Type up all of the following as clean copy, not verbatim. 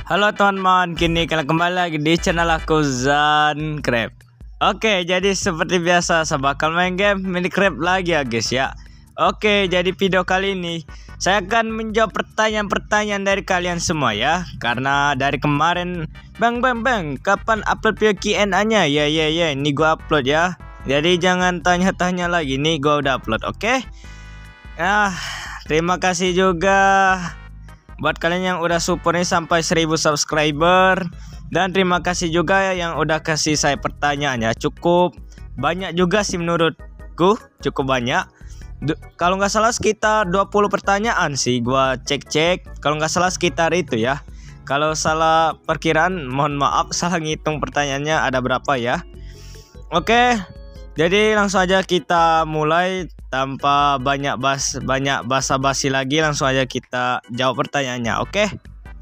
Halo teman-teman, kini kalian kembali lagi di channel aku Zancraft. Oke, jadi seperti biasa saya bakal main game Minecraft lagi ya guys ya. Oke, jadi video kali ini saya akan menjawab pertanyaan-pertanyaan dari kalian semua ya. Karena dari kemarin bang kapan upload video Q&A-nya? Ya ini gua upload ya. Jadi jangan tanya-tanya lagi, nih gua udah upload. Oke. Terima kasih juga buat kalian yang udah support nih sampai 1000 subscriber. Dan terima kasih juga yang udah kasih saya pertanyaannya. Cukup banyak juga sih menurutku, cukup banyak. Kalau nggak salah sekitar 20 pertanyaan sih, gua cek. Kalau nggak salah sekitar itu ya. Kalau salah perkiraan mohon maaf, salah ngitung pertanyaannya ada berapa ya. Oke, jadi langsung aja kita mulai. Tanpa banyak basa-basi lagi, langsung aja kita jawab pertanyaannya. Oke.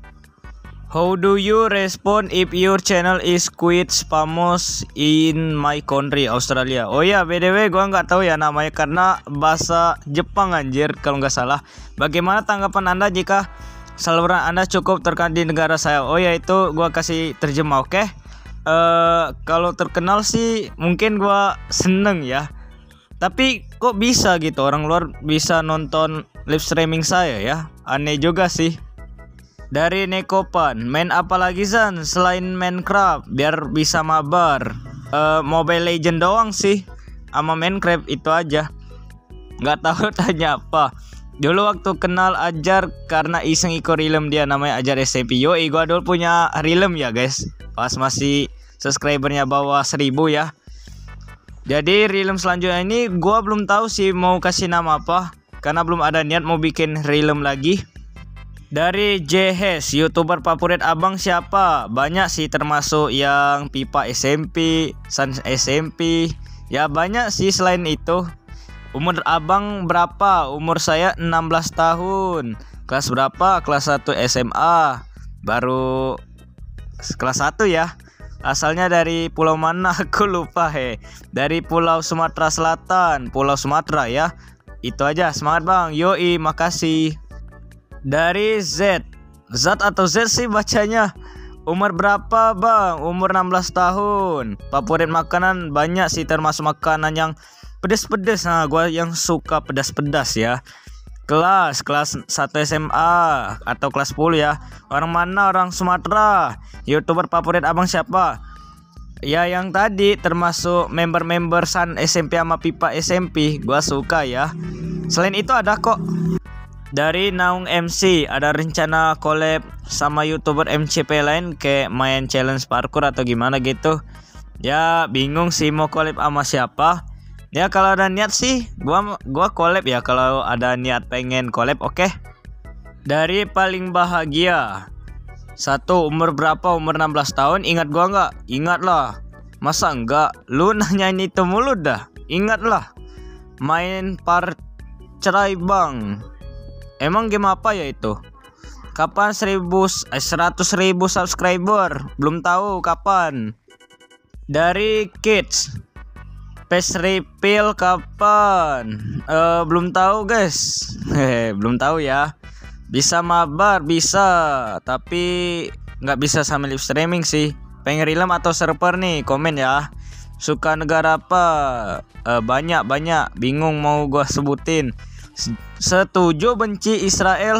How do you respond if your channel is quite famous in my country, Australia? Oh ya, BTW gua nggak tahu ya namanya karena bahasa Jepang anjir kalau nggak salah. Bagaimana tanggapan Anda jika saluran Anda cukup terkenal di negara saya? Oh ya, itu gua kasih terjemah. Oke. Kalau terkenal sih mungkin gua seneng ya. Tapi kok bisa gitu orang luar bisa nonton live streaming saya ya? Aneh juga sih. Dari Nekopan, main apa lagi Zan selain Minecraft biar bisa mabar? Mobile Legend doang sih, sama Minecraft itu aja. Nggak tahu tanya apa. Dulu waktu kenal Ajar karena iseng ikut Rilem, dia namanya Ajar SMP. Yoi, gua dulu punya Rilem ya guys, pas masih subscribernya bawah 1000 ya. Jadi Rilem selanjutnya ini gua belum tahu sih mau kasih nama apa, karena belum ada niat mau bikin Rilem lagi. Dari JHS, YouTuber favorit abang siapa? Banyak sih, termasuk yang Pipa SMP, San SMP. Ya banyak sih selain itu. Umur abang berapa? Umur saya 16 tahun. Kelas berapa? Kelas 1 SMA. Baru kelas 1 ya. Asalnya dari pulau mana aku lupa Dari Pulau Sumatera Selatan, Pulau Sumatera ya. Itu aja, semangat bang. Yoi, makasih. Dari Z atau Z sih bacanya. Umur berapa bang? Umur 16 tahun. Favorit makanan banyak sih, termasuk makanan yang pedas-pedas. Nah gua yang suka pedas-pedas ya. Kelas 1 SMA atau kelas 10 ya. Orang mana? Orang Sumatera. YouTuber favorit abang siapa? Ya yang tadi, termasuk member-member San SMP sama Pipa SMP. Gua suka ya. Selain itu ada kok. Dari Naung MC, ada rencana collab sama YouTuber MCP lain kayak main challenge parkour atau gimana gitu. Ya bingung sih mau collab sama siapa. Ya kalau ada niat sih gua collab ya, kalau ada niat pengen collab. Oke. Dari Paling Bahagia, 1. Umur berapa? Umur 16 tahun. Ingat gua nggak? Ingat lah. Masa enggak? Lu nanyain itu mulu dah. Ingat lah. Main Parcerai bang. Emang game apa ya itu? Kapan 100.000 subscriber? Belum tahu kapan. Dari Kids, Face reveal kapan? Belum tahu guys. Belum tahu ya. Bisa mabar bisa, tapi nggak bisa sama live streaming sih. Pengen Rilem atau server nih? Komen ya. Suka negara apa? Banyak. Bingung mau gua sebutin. Setuju benci Israel?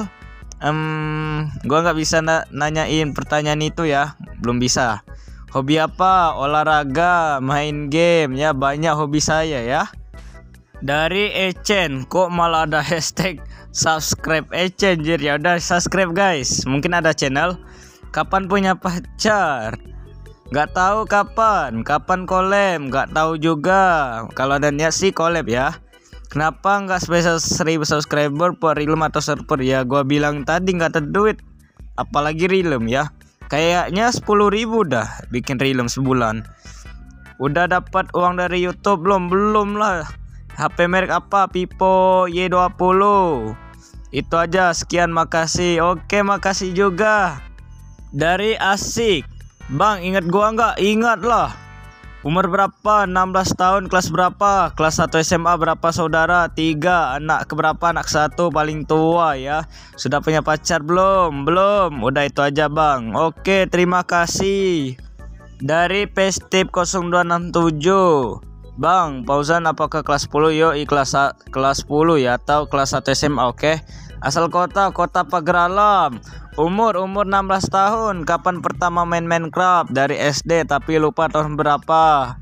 Gua nggak bisa nanyain pertanyaan itu ya. Belum bisa. Hobi apa? Olahraga, main game ya, banyak hobi saya ya. Dari Echen, kok malah ada hashtag subscribe Echen jir. Ya udah subscribe guys. Mungkin ada channel. Kapan punya pacar? Nggak tahu kapan collab, nggak tahu juga. Kalau ada niat sih collab ya. Kenapa nggak spesial 1000 subscriber per Rilem atau server? Ya gua bilang tadi nggak ada duit, apalagi Rilem ya. Kayaknya 10.000 dah bikin Rilem sebulan. Udah dapat uang dari YouTube belum lah. HP merek apa? Vivo Y20. Itu aja, sekian, makasih. Oke, makasih juga. Dari Asik, bang ingat gua nggak? Ingat lah. Umur berapa? 16 tahun. Kelas berapa? Kelas 1 SMA. Berapa saudara? 3. Anak keberapa? Anak 1, paling tua ya. Sudah punya pacar belum? Belum. Udah itu aja bang. Oke, terima kasih. Dari Pestip 0267. Bang, Fauzan apakah kelas 10? Yoi, kelas 10 ya, atau kelas 1 SMA. Oke. Asal kota Pagar-Alam. Umur 16 tahun. Kapan pertama main Minecraft? Dari SD tapi lupa tahun berapa.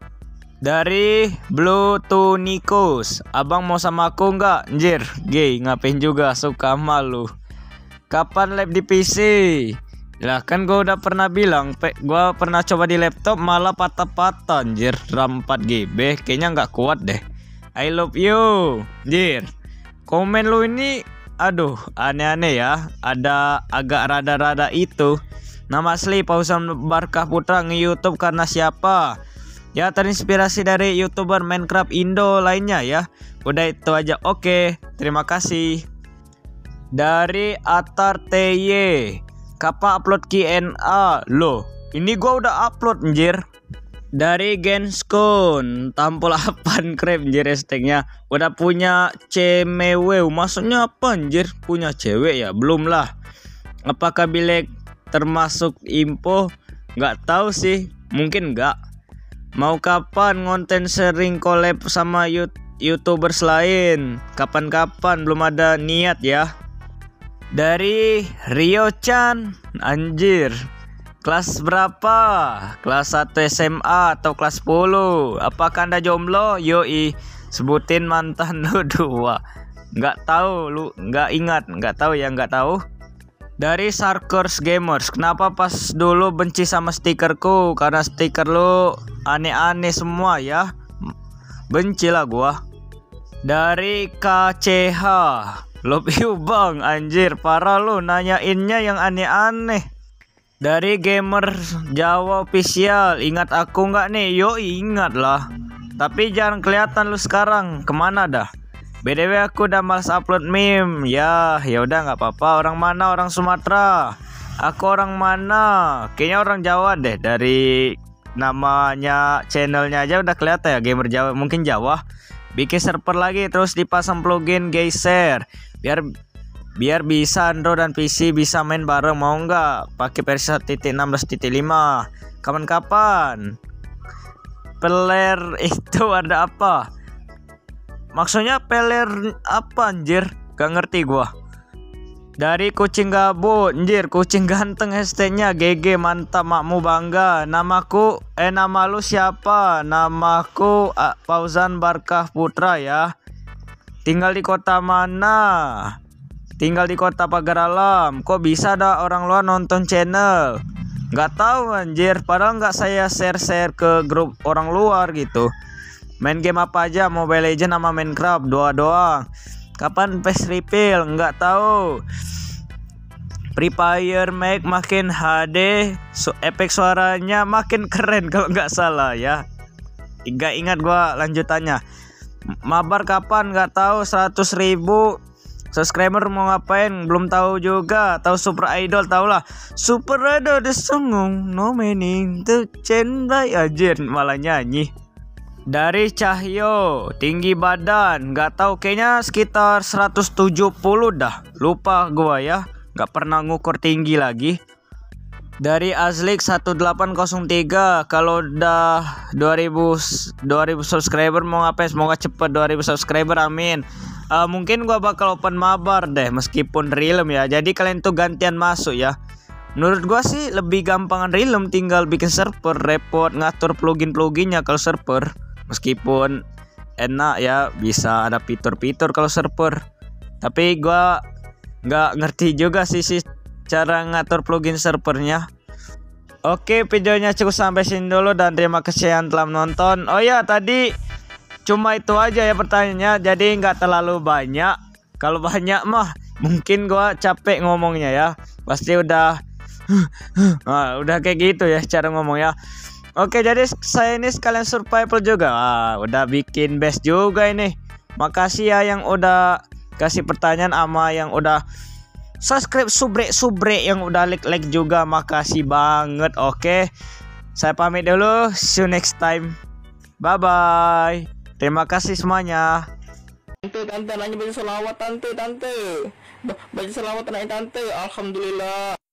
Dari Blue Tunikus. Abang mau sama aku nggak? Anjir, gay, ngapain juga, suka malu. Kapan live di PC? Lah kan gue udah pernah bilang, gue pernah coba di laptop malah patah-patah anjir. RAM 4GB kayaknya nggak kuat deh. I love you anjir. Komen lu ini aduh aneh-aneh ya. Ada agak rada-rada itu. Nama asli Fauzan Barkah Putra, nge-YouTube karena siapa? Ya terinspirasi dari YouTuber Minecraft Indo lainnya ya. Udah itu aja. Oke, terima kasih. Dari Atar TY. Kapan upload Q&A? Loh, ini gua udah upload anjir. Dari Genskun, tampol apaan krep anjir hashtagnya. Udah punya cemewe, maksudnya apa anjir? Punya cewek ya? Belum lah. Apakah Bilek termasuk info? Nggak tahu sih, mungkin nggak. Mau kapan konten sering collab sama YouTubers lain? Kapan-kapan, belum ada niat ya. Dari Rio Chan, anjir. Kelas berapa? Kelas 1 SMA atau kelas 10? Apakah Anda jomblo? Yoi, sebutin mantan lu 2. Nggak tahu, lu nggak ingat, nggak tahu ya, nggak tahu. Dari Sarkers Gamers, kenapa pas dulu benci sama stikerku? Karena stiker lu aneh-aneh semua ya. Benci lah gua. Dari KCH, love you bang, anjir parah lu nanyainnya yang aneh-aneh. Dari Gamer Jawa Official, ingat aku nggak nih? Yo ingat lah, tapi jarang kelihatan lu sekarang, kemana dah? BTW aku udah malas upload meme. Ya udah nggak apa-apa. Orang mana? Orang Sumatera. Aku orang mana? Kayaknya orang Jawa deh. Dari namanya channelnya aja udah kelihatan ya, Gamer Jawa, mungkin Jawa. Bikin server lagi, terus dipasang plugin geyser biar bisa Android dan PC bisa main bareng. Mau nggak? Pakai versi 1.16.5. Kapan-kapan? Peler itu ada apa? Maksudnya peler apa anjir? Gak ngerti gua. Dari Kucing Gabut, anjir kucing ganteng hashtagnya. GG mantap, makmu bangga. Namaku nama lu siapa? Namaku Fauzan Barkah Putra ya. Tinggal di kota mana? Tinggal di kota Pagar-Alam. Kok bisa ada orang luar nonton channel? Nggak tahu anjir. Padahal nggak saya share ke grup orang luar gitu. Main game apa aja? Mobile Legends sama Minecraft, doang. Kapan PES refill? Nggak tahu. Free Fire make makin HD, efek suaranya makin keren kalau nggak salah ya. Nggak ingat gua lanjutannya. Mabar kapan? Nggak tahu. 100.000 subscriber mau ngapain? Belum tahu juga. Tahu Super Idol? Tahu lah. Super Idol the song no meaning to change by anjir malah nyanyi. Dari Cahyo, tinggi badan nggak tahu, kayaknya sekitar 170 dah, lupa gua ya, nggak pernah ngukur tinggi lagi. Dari Azlik 1803, kalau udah 2000 subscriber mau ngapain? Semoga cepet 2000 subscriber, amin. Mungkin gua bakal open mabar deh, meskipun realm ya, jadi kalian tuh gantian masuk ya. Menurut gua sih lebih gampangan realm, tinggal bikin server, repot ngatur pluginnya kalau server. Meskipun enak ya, bisa ada fitur-fitur kalau server. Tapi gua nggak ngerti juga sih cara ngatur plugin servernya. Oke, videonya cukup sampai sini dulu dan terima kasih yang telah menonton. Oh ya, tadi cuma itu aja ya pertanyaannya, jadi nggak terlalu banyak. Kalau banyak mah mungkin gua capek ngomongnya ya. Pasti udah udah kayak gitu ya cara ngomongnya. Oke, jadi saya ini sekalian survival juga. Udah bikin base juga ini. Makasih ya yang udah kasih pertanyaan, sama yang udah subscribe, subrek yang udah like juga. Makasih banget. Oke. Saya pamit dulu. See you next time. Bye bye. Terima kasih semuanya. Tante nanya baju selawat tante. Baju selawat nanya tante. Alhamdulillah.